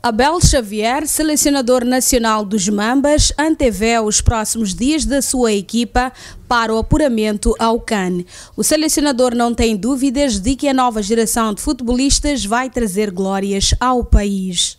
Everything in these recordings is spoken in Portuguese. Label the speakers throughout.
Speaker 1: Abel Xavier, selecionador nacional dos Mambas, antevê os próximos dias da sua equipa para o apuramento ao CAN. O selecionador não tem dúvidas de que a nova geração de futebolistas vai trazer glórias ao país.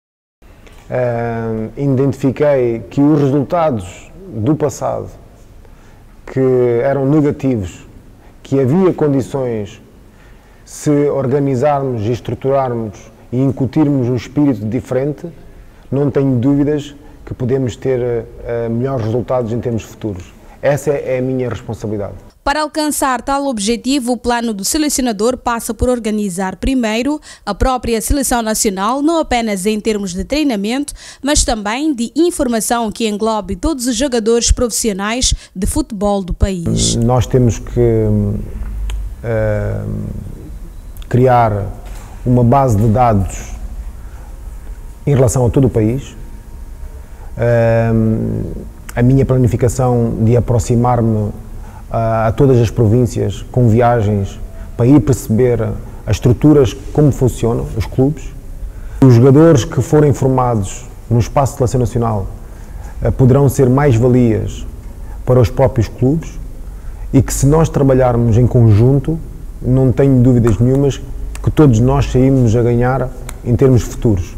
Speaker 2: Identifiquei que os resultados do passado, que eram negativos, que havia condições, se organizarmos e estruturarmos e incutirmos um espírito diferente, não tenho dúvidas que podemos ter melhores resultados em termos futuros. Essa é a minha responsabilidade.
Speaker 1: Para alcançar tal objetivo, o plano do selecionador passa por organizar primeiro a própria seleção nacional, não apenas em termos de treinamento, mas também de informação que englobe todos os jogadores profissionais de futebol do país.
Speaker 2: Nós temos que criar uma base de dados em relação a todo o país. A minha planificação de aproximar-me a todas as províncias com viagens para ir perceber as estruturas, como funcionam os clubes. Os jogadores que forem formados no espaço de seleção nacional poderão ser mais-valias para os próprios clubes e que, se nós trabalharmos em conjunto, não tenho dúvidas nenhumas que todos nós saímos a ganhar em termos futuros.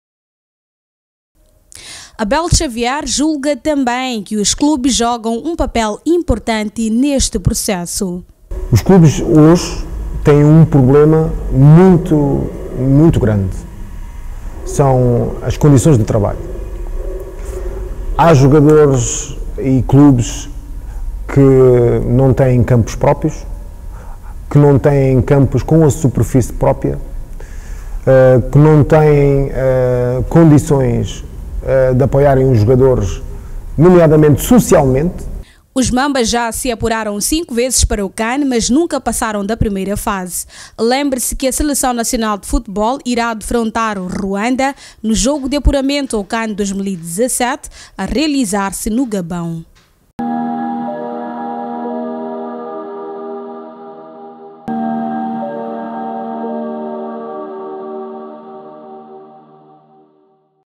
Speaker 1: Abel Xavier julga também que os clubes jogam um papel importante neste processo.
Speaker 2: Os clubes hoje têm um problema muito grande. São as condições de trabalho. Há jogadores e clubes que não têm campos próprios, que não têm campos com a superfície própria, que não têm condições de apoiarem os jogadores, nomeadamente socialmente.
Speaker 1: Os Mambas já se apuraram 5 vezes para o CAN, mas nunca passaram da primeira fase. Lembre-se que a Seleção Nacional de Futebol irá defrontar o Ruanda no jogo de apuramento ao CAN 2017, a realizar-se no Gabão.